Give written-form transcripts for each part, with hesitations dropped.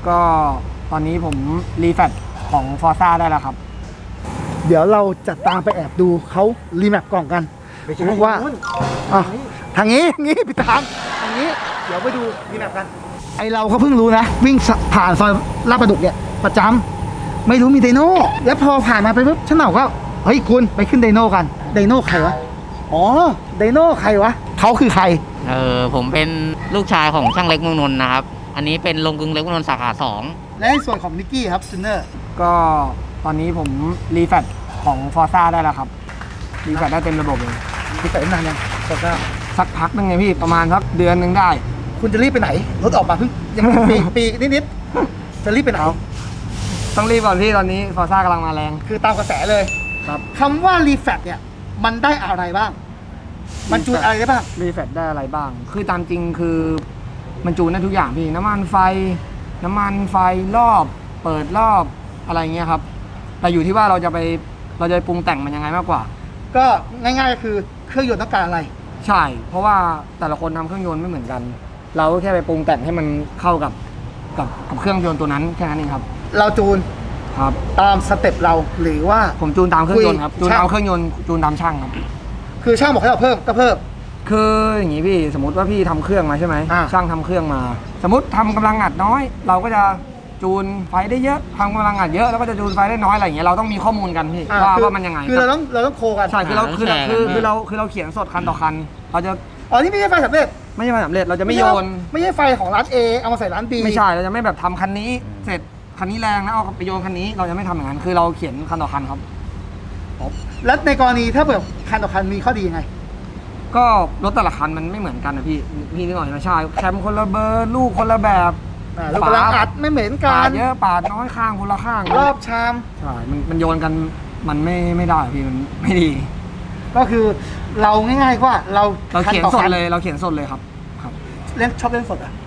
ก็ตอนนี้ผมรีแฟตของฟอร์ซ่าได้แล้วครับเดี๋ยวเราจะตามไปแอบดูเขารีแมปกล่องกันว่าทางนี้พี่ทางนี้เดี๋ยวไปดูรีแมปกันไอเราก็เพิ่งรู้นะวิ่งผ่านซอยลาดประดุกเนี่ยประจำไม่รู้มีไดโน่แล้วพอผ่านมาไปปุ๊บฉันเหนาก็เฮ้ยคุณไปขึ้นไดโน่กันไดโน่ใครวะอ๋อไดโน่ใครวะเขาคือใครผมเป็นลูกชายของช่างเล็กเมืองนนท์นะครับอันนี้เป็นโรงกลึงเล็กเมืองนนท์สาขา2 และในส่วนของนิกกี้ครับจูเนอร์ก็ตอนนี้ผมรีแฟตของฟอร์ซ่าได้แล้วครับรีแฟตได้เต็มระบบเลยรีแฟตนานยังฟอร์ซ่าสักพักนึงไงพี่ประมาณสักเดือนนึงได้คุณจะรีบไปไหนรถออกมาเพิ่งยังปีนิดจะรีบไปไหนต้องรีบก่อนพี่ตอนนี้ฟอร์ซ่ากำลังมาแรงคือตามกระแสเลยครับคำว่ารีแฟตเนี่ยมันได้อะไรบ้างมันจูนอะไรได้บ้างรีแฟตได้อะไรบ้างคือตามจริงคือมันจูนได้ทุกอย่างพี่น้ำมันไฟรอบเปิดรอบอะไรเงี้ยครับแต่อยู่ที่ว่าเราจะไปปรุงแต่งมันยังไงมากกว่าก็ง่ายๆก็คือเครื่องยนต์ต้องการอะไรใช่เพราะว่าแต่ละคนทำเครื่องยนต์ไม่เหมือนกันเราก็แค่ไปปรุงแต่งให้มันเข้ากับเครื่องยนต์ตัวนั้นแค่นั้นเองครับเราจูนครับตามสเต็ปเราหรือว่าผมจูนตามเครื่องยนต์ครับจูนตามเครื่องยนต์จูนตามช่างครับคือช่างบอกให้เราเพิ่มก็เพิ่มคืออย่างนี้พี่สมมติว่าพี่ทำเครื่องมาใช่ไหมช่างทำเครื่องมาสมมติทำกำลังอัดน้อยเราก็จะจูนไฟได้เยอะทำกำลังอัดเยอะแล้วก็จะจูนไฟได้น้อยอะไรอย่างเงี้ยเราต้องมีข้อมูลกันพี่ว่ามันยังไงคือเราต้องโคกันใช่คือเราเขียนสดคันต่อคันเราจะนี่ไม่ใช่ไฟสำเร็จไม่ใช่ไฟสำเร็จเราจะไม่โยนไม่ใช่ไฟของร้าน A เอามาใส่ร้าน B ไม่ใช่เราจะไม่แบบทำคันนี้เสร็จคันนี้แรงนะเอาไปโยนคันนี้เราจะไม่ทำอย่างนั้นคือเราเขียนคันต่อคันครับแล้วในกรณีถ้าแบบคันต่อคันมีข้อดียังไงก็รถแต่ละคันมันไม่เหมือนกันนะพี่นึกออกไหมใช่แคมคนละเบอร์ลูกคนละแบบลูกกำลังอัดไม่เหมือนกันปาดเยอะปาดน้อยข้างคนละข้างรอบชามใช่มันโยนกันมันไม่ได้พี่มันไม่ดีก็คือเราง่ายๆว่าเราเขียนสดเลยครับชอบเล่นสดอ่ะ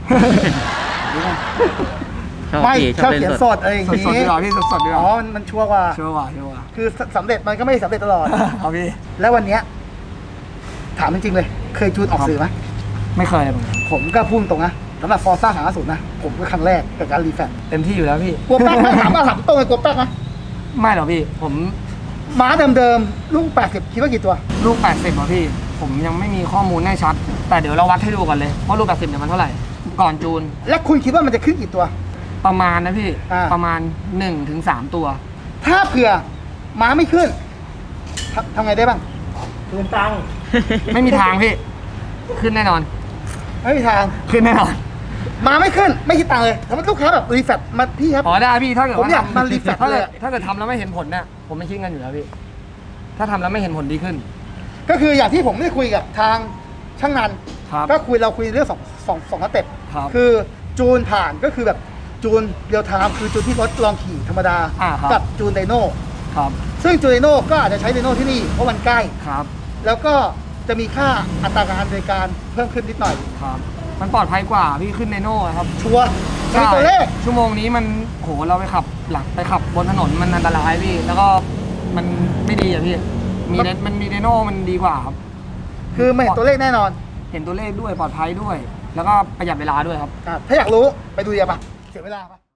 ไม่ชอบเขียนสดอะไรอย่างงี้สดดีกว่าพี่สดดีกว่ามันชัวร์กว่าคือสำเร็จมันก็ไม่สำเร็จตลอดครับพี่แล้ววันนี้ถามจริงๆเลยเคยจูนออกสื่อไหมไม่เคยผมก็พูดตรงนะสำหรับฟอร์ซ่า50นะผมก็ครั้งแรกกับการรีแฟตเต็มที่อยู่แล้วพี่กลัวแป๊กไหมถามตรงเลยกลัวแป๊กไหมไม่หรอกพี่ผมม้าเดิมๆลูก80คิดว่ากี่ตัวลูก80เหรอพี่ผมยังไม่มีข้อมูลแน่ชัดแต่เดี๋ยวเราวัดให้ดูก่อนเลยว่าลูก80เนี่ยมันเท่าไหร่ก่อนจูนและคุณคิดว่ามันจะขึ้นกี่ตัวประมาณนะพี่ประมาณ 1-3 ตัวถ้าเผื่อม้าไม่ขึ้นทำไงได้บ้างคืนตังค์ไม่มีทางพี่ขึ้นแน่นอนไม่มีทางขึ้นแน่นอนมาไม่ขึ้นไม่คิดตังค์เลยถ้าลูกค้าแบบรีแฟตมาพี่ครับได้พี่ถ้าเกิดผมอยากมารีแฟตเลยถ้าเกิดทำแล้วไม่เห็นผลเนี่ยผมไม่คิดเงินอยู่แล้วพี่ถ้าทำแล้วไม่เห็นผลดีขึ้นก็คืออย่างที่ผมได้คุยกับทางช่างงานก็เราคุยเรื่องสองสเต็ปคือจูนผ่านก็คือแบบจูนเรียลไทม์คือจูนที่รถลองขี่ธรรมดากับจูนไดโน่ซึ่งจูนไดโน่ก็อาจจะใช้ไดโน่ที่นี่เพราะมันใกล้แล้วก็จะมีค่าอัตราการบริการเพิ่มขึ้นนิดหน่อยมันปลอดภัยกว่าพี่ขึ้นไดโน่ครับชัวร์ใช่ตัวเลขชั่วโมงนี้มันโหเราไปขับบนถนนมันอันตรายพี่แล้วก็มันไม่ดีอ่ะพี่มันมีไดโน่มันดีกว่าครับคือไม่เห็นตัวเลขแน่นอนเห็นตัวเลขด้วยปลอดภัยด้วยแล้วก็ประหยัดเวลาด้วยครับถ้าอยากรู้ไปดูยังปะเสียเวลาปะ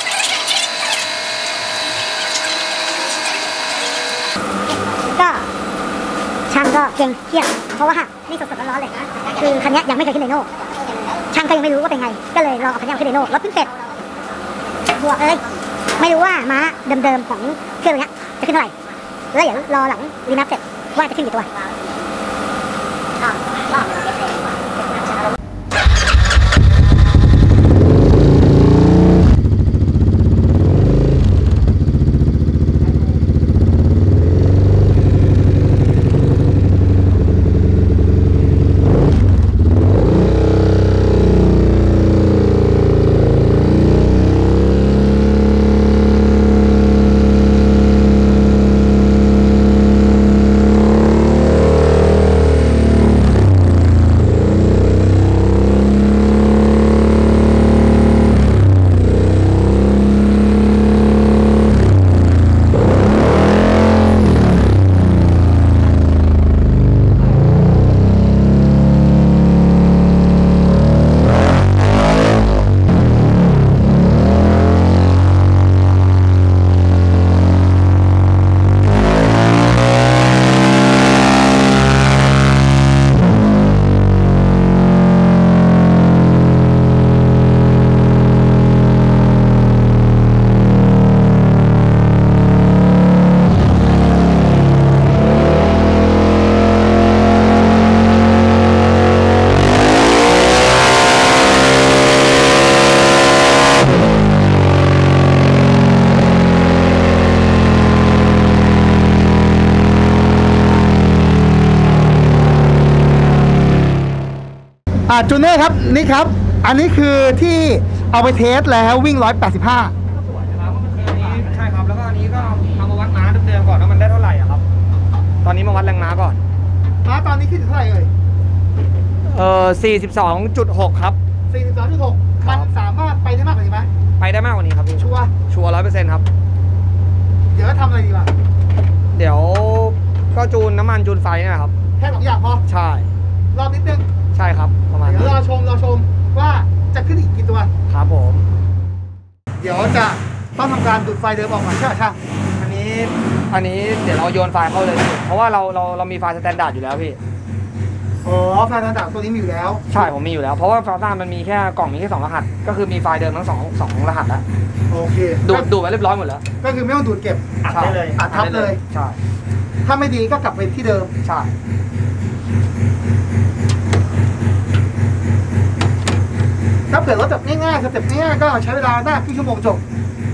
ก็ช่างก็เก่งเครียดเพราะว่านี่สดๆร้อนๆเลยคือคันนี้ยังไม่เคยขึ้นไดโน่ช่างก็ยังไม่รู้ว่าเป็นไงก็เลยลองเอาคันนี้ขึ้นไดโน่รถเพิ่งเสร็จบวกไม่รู้ว่าม้าเดิมๆของเครื่องนี้จะขึ้นเท่าไหร่แล้วเดี๋ยวรอหลังรีแมปเสร็จว่าจะขึ้นกี่ตัวจูเน่ครับนี่ครับ อันนี้คือที่เอาไปเทสแล้ววิ่ง 185 อันนี้ใช่ครับแล้วก็อันนี้ก็เอามาวัดม้าเดิมๆก่อนว่ามันได้เท่าไหร่อะครับ ตอนนี้มาวัดแรงม้าก่อนม้าตอนนี้ขึ้นเท่าไหร่เอ่ย 42.6 ครับ 42.6 มันสามารถไปได้มากกว่านี้ไหมไปได้มากกว่านี้ครับพี่ชัวร์ชัวร์100%ครับเดี๋ยวทำอะไรดีวะเดี๋ยวก็จูนน้ำมันจูนไฟนี่แหละครับแค่2อย่างพอใช่รอบนิดนึงใช่ครับประมาณเดี๋ยวนั้นรอชมว่าจะขึ้นอีกกี่ตัวครับผมเดี๋ยวจะต้องทำการดูดไฟเดิมออกมาใช่ไหมช่างอันนี้เดี๋ยวเราโยนไฟล์เข้าเลย เพราะว่าเรามีไฟล์สแตนดาร์ดอยู่แล้วพี่อ๋อไฟทางต่างตัวนี้มีอยู่แล้วใช่ผมมีอยู่แล้ว เพราะว่าฟาร์ต้ามันมีแค่กล่องมีแค่2รหัส ก็คือมีไฟล์เดิมทั้งสองรหัสแล้วโอเคดูดไว้เรียบร้อยหมดแล้วก็คือไม่ต้องดูดเก็บอัดได้เลยอัดทับเลยใช่ถ้าไม่ดีก็กลับไปที่เดิมใช่ถ้าเผื่อรถแบบง่ายๆสเต็ปง่ายๆก็ใช้เวลาได้ครึ่งชั่วโมงจบ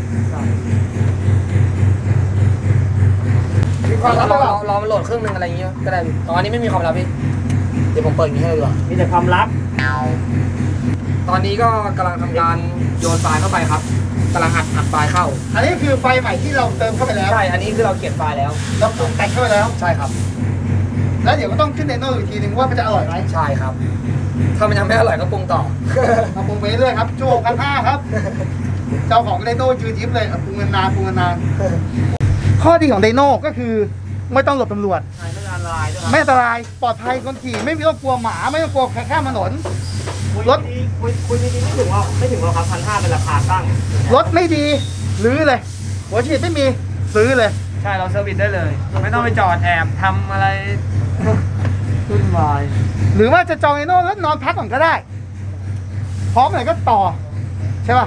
มีความลับเราเปล่าเรามันโหลดเครื่องนึงอะไรอย่างเงี้ยก็ได้พี่ตอนนี้ไม่มีความลับพี่เดี๋ยวผมเปิดอย่างนี้ให้เลยดีกว่ามีแต่ความลับตอนนี้ก็กำลังทำการโยนไฟล์เข้าไปครับกำลังอัดไฟล์เข้าอันนี้คือไฟใหม่ที่เราเติมเข้าไปแล้วใช่ อันนี้คือเราเขียนไฟล์แล้วเราปรุงแต่งเข้าไปแล้วใช่ครับแล้วเดี๋ยวก็ต้องขึ้นเนโน่อีกทีนึงว่ามันจะอร่อยไหมใช่ครับ ถ้ามันยังไม่อร่อยก็ปรุงต่อเราปรุงไปเรื่อยๆครับชั่วโมงกัน5ครับ เจ้าของเนโน่ยืนยิ้มเลยปรุงนานข้อดีของเดโน่ก็คือไม่ต้องหลบตำรวจไม่ละลายด้วยไม่อันตรายปลอดภัยคนขี่ไม่ต้องกลัวหมาไม่ต้องกลัวใครข้ามถนน รถคุยดีๆไม่ถึงว่าครับ1,500เป็นราคาตั้งรถไม่ดีรื้อเลย หัวฉีดไม่มีซื้อเลยใช่เราเซอร์วิสได้เลย ไม่ต้องไปจอดแอบทำอะไรวุ่นวายหรือว่าจะจองไอโน่แล้วนอนพักก่อนก็ได้ พร้อมไหนก็ต่อ ใช่ป่ะ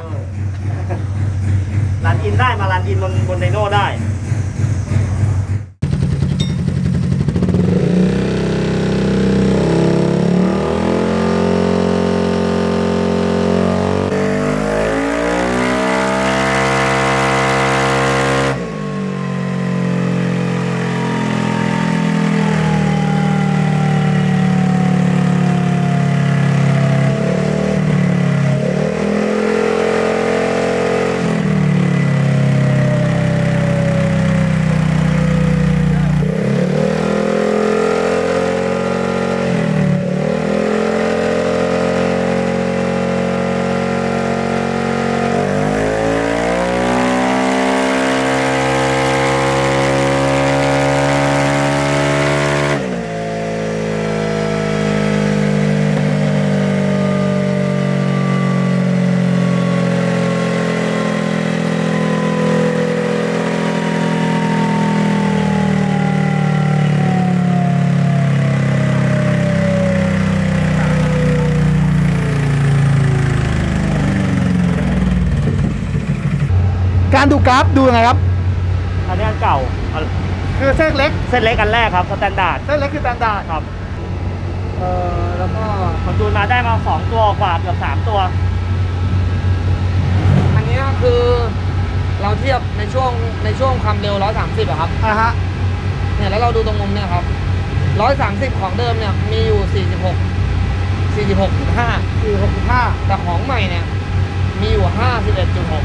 รันอินได้มารันอินบนไดโน่ได้การดูกราฟดูยังไงครับอันนี้อันเก่าคือเส้นเล็กเส้นเล็กอันแรกครับสแตนดาร์ดเส้นเล็กคือสแตนดาร์ดครับแล้วก็ผมจูนมาได้มา2ตัวกว่าเกือบ3ตัวอันนี้คือเราเทียบในช่วงความเร็ว130อะครับฮะเนี่ยแล้วเราดูตรงมุมเนี่ยครับ130ของเดิมเนี่ยมีอยู่46.5 46.5 แต่ของใหม่เนี่ยมีอยู่51.6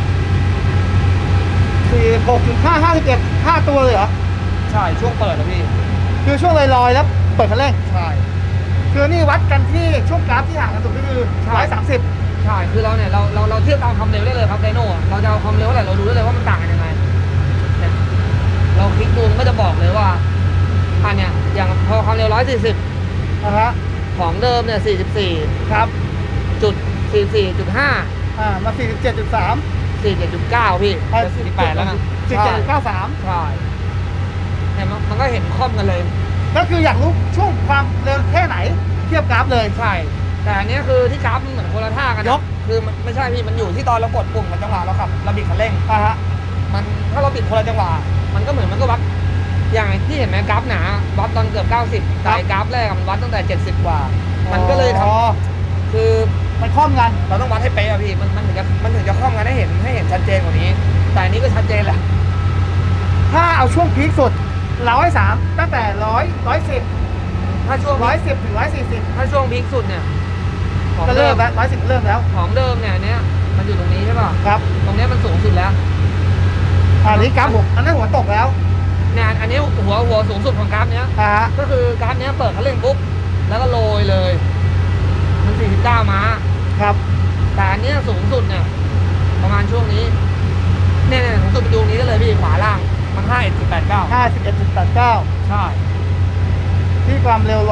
46.5 51 5ตัวเลยเหรอใช่ช่วงเปิดนะพี่คือช่วงลอยๆแล้วเปิดคันเร่งใช่คือนี่วัดกันที่ช่วงกราฟที่ห่างกันสุดก็คือใช่ 130 ใช่คือเราเนี่ยเราเทียบตามความเร็วได้เลยครับไดโน่เราจะเอาความเร็วเท่าไหร่เราดูได้เลยว่ามันต่างกันยังไงเนี่ยเราคลิกดูมันก็จะบอกเลยว่าอันเนี่ยอย่างพอความเร็ว140 นะฮะของเดิมเนี่ย44 ครับจุด44.5 มา 47.3 47.9 พี่48แล้วนะ 47.93 ใช่เนี่ยมันก็เห็นค่อมกันเลยก็คืออยากรู้ช่วงความเร็วแค่ไหนเทียบกราฟเลยใช่ แต่อันนี้คือที่กราฟมันเหมือนคนละท่ากันนะยกคือมันไม่ใช่พี่มันอยู่ที่ตอนเรากดปุ่มกับจังหวะเราขับเราบิดคันเร่งฮะมันถ้าเราบิดคนละจังหวะมันก็เหมือนมันก็วัดอย่างที่เห็นไหมกราฟหนาวัดตอนเกือบ90แต่กราฟแรกมันวัดตั้งแต่70กว่า มันก็เลยทำคือมันคล่อมกันเราต้องวัดให้เป๊ะอะพี่มันถึงจะคล่อมกันให้เห็นชัดเจนกว่านี้ แต่อันนี้ก็ชัดเจนแหละถ้าเอาช่วงพีคสุด103ตั้งแต่110 ถ้าช่วง 110 ถึง 140 ถ้าช่วงพีคสุดเนี่ยของก็เดิเริ่มมแล้ว110เริ่มแล้วของเดิมเนี่ยอันเนี้ยมันอยู่ตรงนี้ใช่ป่ะครับตรงเนี้ยมันสูงสุดแล้วอันนี้กราฟผมอันนั้นหัวตกแล้วเนี่ยอันนี้หัวสูงสุดของกราฟเนี้ยฮะก็คือกราฟเนี้ยเปิดคันเร่งปุ๊บแล้วก็โรยเลย มัน49 ม้าครับแต่อันเนี้ยสูงสุดเนี่ยประมาณช่วงนี้เนี่ยสูงสุดไปดูนี้ได้เลยพี่ขวาล่างมัน51.89 51.89 ใช่ที่ความเร็ว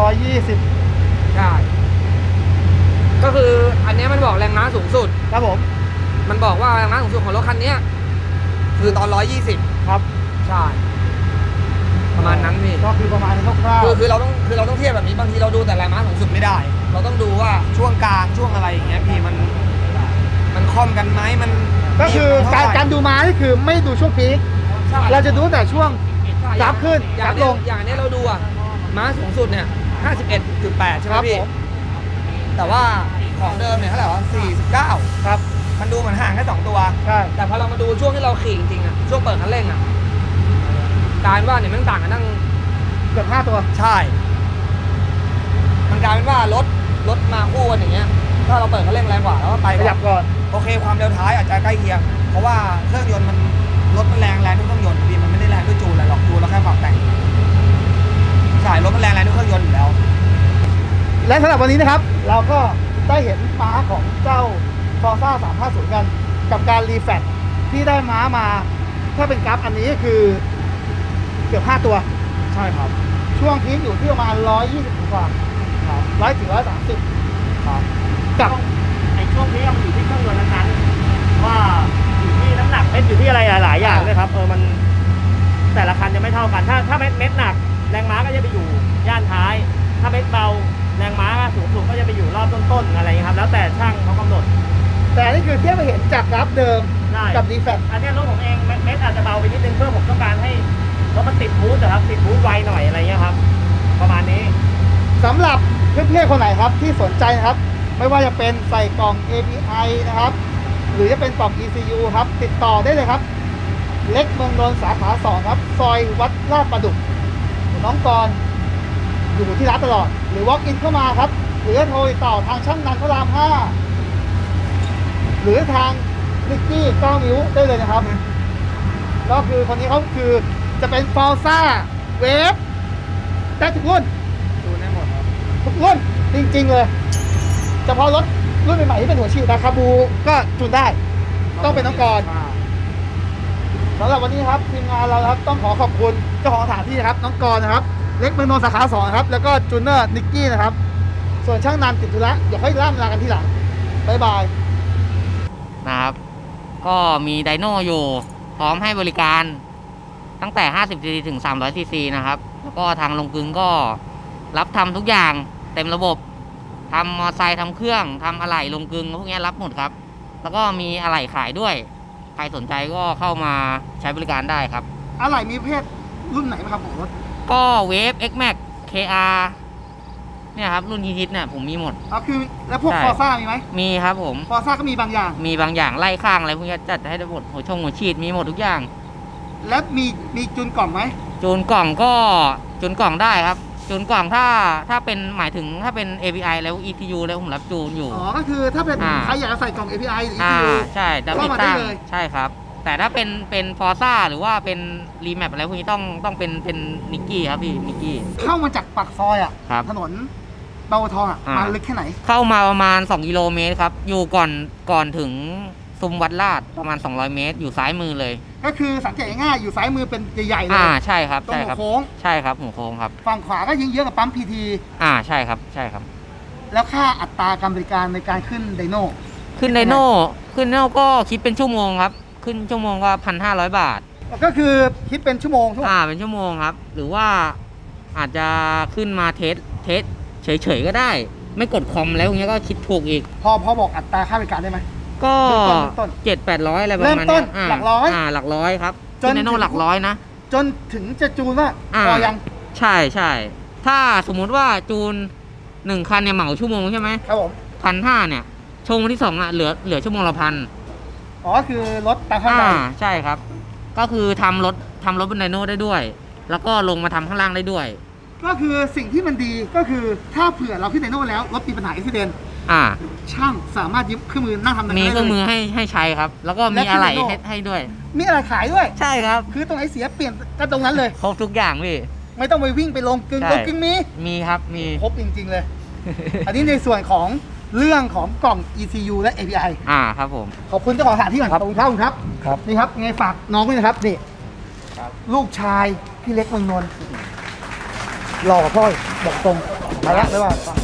120 ใช่ก็คืออันเนี้ยมันบอกแรงม้าสูงสุดครับผมมันบอกว่าแรงม้าสูงสุดของรถคันเนี้ยคือตอน120 ครับใช่ประมาณนั้นพี่ก็คือประมาณนี้คร่าวคือเราต้องเทียบแบบนี้บางทีเราดูแต่แรงม้าสูงสุดไม่ได้ เราต้องดูว่าช่วงกลางช่วงอะไรอย่างเงี้ยพี่มันคล่อมกันไหมมันๆก็คือการดูม้านี่คือไม่ดูช่วงพีคใช่เราจะดูแต่ช่วงใช่กราฟขึ้นอก ย่าราฟลงอย่างนี้เราดูอะม้าสูงสุดเนี่ย 51.8 ใช่ไหมครับพี่ผมแต่ว่าของเดิมเนี่ยเท่าไหร่วะ49 ครับมันดูเหมือนห่างแค่2ตัวใช่แต่พอเรามาดูช่วงที่เราขี่จริงๆอะช่วงเปิดคันเร่งอะกลายเป็นว่าเนี่ยมันต่างกันตั้งเกือบ5ตัวใช่ มันกลายเป็นว่ารถมาคู่กันอย่างเงี้ย ถ้าเราเปิดคันเร่งแรงกว่าแล้วก็ไปขยับก่อนโอเคความเร็วท้ายอาจจะใกล้เคียง เพราะว่าเครื่องยนต์มันรถมันแรงด้วยเครื่องยนต์พี่มันไม่ได้แรงด้วยจูนอะไรหรอกจูนเราแค่ปรับแต่งใช่รถมันแรงด้วยเครื่องยนต์อยู่แล้วและสำหรับวันนี้นะครับ เราก็ได้เห็นม้าของเจ้า Forza 350 กัน กับการรีแฟกที่ได้ม้ามา ถ้าเป็นกราฟอันนี้ก็คือเกือบ5ตัวใช่ครับช่วงพีคอยู่ที่ประมาณ120กว่าครับ 100ถึง130 ครับกับในช่วงนี้มันอยู่ที่เครื่องยนต์นั้นๆว่าอยู่ที่น้ำหนักเม็ดอยู่ที่อะไรหลายๆอย่างเลยครับมันแต่ละคันจะไม่เท่ากันถ้าเม็ดหนักแรงม้าก็จะไปอยู่ย่านท้าย ถ้าเม็ดเบาแรงม้าสูงสุดก็จะไปอยู่รอบต้นๆอะไรอย่างเงี้ยครับแล้วแต่ช่างเขากำหนดแต่นี่คือเทียบไปเห็นจากกราฟเดิมได้กับรีแฟกอันเนี้ยรถผมเองเม็ดอาจจะเบาไปนิดนึงเพื่อผมต้องการให้รถมันติดบูทนะครับติดบูทไวหน่อยอะไรเงี้ยครับประมาณนี้สำหรับเพื่อนๆคนไหนครับที่สนใจนะครับ ไม่ว่าจะเป็นใส่กล่อง API นะครับ หรือจะเป็นกล่อง ECU ครับ ติดต่อได้เลยครับ เล็กเมืองนนท์สาขา 2 ครับ ซอยวัดลาดประดุกน้องกรณ์อยู่ที่ร้านตลอด หรือ walk in เข้ามาครับ หรือโทรติดต่อทางช่างนันพระราม 5 หรือทางนิกกี้9 นิ้วได้เลยนะครับ ก็คือคนนี้เขาคือจะเป็น Forza Wave ได้ทุกรุ่นจูนได้หมดครับทุกรุ่นจริงๆเลยเฉพาะรถรุ่นใหม่ๆที่เป็นหัวฉีดนะคาบูก็จูนได้ ต้องเป็นน้องกรณ์สำหรับวันนี้ครับทีมงานเราครับต้องขอขอบคุณเจ้าของสถานที่นะครับน้องกรณ์นะครับ เล็กเมืองนนท์สาขา 2 ครับ แล้วก็จูเนอร์นิกกี้นะครับ ส่วนช่างนันติดธุระเดี๋ยวค่อยล่ำลากันทีหลังบ๊ายบายนะครับ ก็มีไดโน่อยู่พร้อมให้บริการตั้งแต่ 50cc ถึง 300cc นะครับ แล้วก็ทางลงกึงก็รับทำทุกอย่างเต็มระบบทำมอไซค์ทำเครื่องทำอะไหล่ลงกึงพวกนี้รับหมดครับ แล้วก็มีอะไหล่ขายด้วย ใครสนใจก็เข้ามาใช้บริการได้ครับอะไรมีประเภทรุ่นไหนไหมครับของรถก็เวฟ X Max KR เนี่ยครับ รุ่นฮิตๆเนี่ยผมมีหมดคือแล้วพวกใช่ฟอร์ซ่ามีไหมมีครับผมฟอร์ซ่าก็มีบางอย่างมีบางอย่างไล่ข้างอะไรพวกนี้จัดให้ได้หมดหัวฉีดมีหมดทุกอย่างแล้วมีจูนกล่องไหมจูนกล่องก็จูนกล่องได้ครับ จูนกล่องถ้าเป็นหมายถึงถ้าเป็น API แล้ว ECU แล้วผมรับจูนอยู่อ๋อก็คือถ้าเป็นอ่าใครอยากจะใส่กล่อง API หรืออ่า ECU ใช่จะเข้าติดมาได้ตั้งเลยใช่ครับ แต่ถ้าเป็นฟอร์ซ่าหรือว่าเป็นรีแมปอะไรพวกนี้ต้องเป็นนิกกี้ครับพี่นิกกี้เข้ามาจากปากซอยอ่ะครับถนนบางบัวทองอ่ะอ่ามมาลึกแค่ไหนเข้ามาประมาณ2กิโลเมตรครับ อยู่ก่อนถึงซุ้มวัดลาดประมาณ200เมตรอยู่ซ้ายมือเลยก็คือสังเกตง่ายๆอยู่ซ้ายมือเป็นใหญ่ๆเลยใช่ครับตรงใช่หัคว รับโค้งใช่ครับหัวโค้งครับฝั่งขวาก็ยิงเยอะกับปั๊มพีทีใช่ครับใช่ครับแล้วค่าอัตราการบริการในการขึ้นไดโน่ขึ้นไดโน่ก็คิดเป็นชั่วโมงครับ ขึ้นชั่วโมงก็1,500 บาทก็คือคิดเป็นชั่วโมงเป็นชั่วโมงครับ หรือว่าอาจจะขึ้นมาเทสเฉยๆก็ได้ ไม่กดคอมแล้วอย่างเงี้ยก็คิดถูกอีกพอบอกอัตราค่าบริการได้ไหมก็เริ่มต้น 700-800อะไรประมาณเริ่มต้เนี้นยหลักร้อยหลักร้อยครับจนขึ้นไดโน่หลักร้อยนะจนถึงจะจูนว่า พอยังใช่ถ้าสมมุติว่าจูน1คันเนี่ยเหมาชั่วโมงใช่ไหมครับผม 1,500เนี่ยชั่วโมงที่2เหลือชั่วโมงละ1,000 อ๋อคือรถตามข้างในใช่ครับ ก็คือทำรถบนไดโน่ได้ด้วย แล้วก็ลงมาทำข้างล่างได้ด้วยก็คือสิ่งที่มันดีก็คือถ้าเผื่อเราขึ้นไดโน่แล้วรถมีปัญหาอุบิเหตุช่างสามารถยึดเครื่องมือนั่งทำได้มีเครื่องมือให้ใช้ครับ แล้วก็มีอะไหล่ให้ด้วยมีอะไรขายด้วยใช่ครับคือตรงไหนเสียเปลี่ยนก็ตรงนั้นเลยครบทุกอย่างพี่ไม่ต้องไปวิ่งไปลงกึ่งใช่ลงกึ่งมีมีครับมีครบจริงๆเลย อันนี้ในส่วนของเรื่องของกล่อง ECU และ API ครับผมขอบคุณเจ้าของสถานที่ก่อนขอบคุณครับคุณครับครับนี่ครับยังไงฝากน้องด้วยนะครับนี่ลูกชายพี่เล็กเมืองนนท์หล่อกว่าพ่ออีกบอกตรงไปแล้วไม่ว่า